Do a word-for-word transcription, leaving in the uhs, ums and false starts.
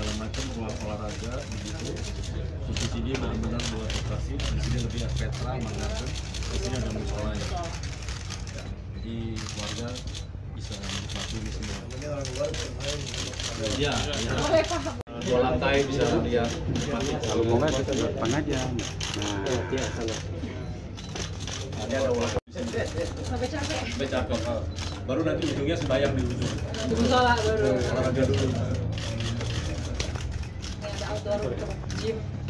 segala macam ruang olahraga begitu. Terus di sini benar-benar buat operasi. Di sini lebih petra mengatakan. Di sini ada musolanya. Ya, jadi warga bisa menikmati di sini. Iya, iya. Dua lantai bisa lihat. Kalau mau nggak kita depan aja. Nah, ya sana. Ini ada ulang. Sampai capek. Sampai capek. Baru nanti ujungnya sembahyang di ujung. Sholat baru. Olahraga dulu. Ini ada outdoor untuk gym.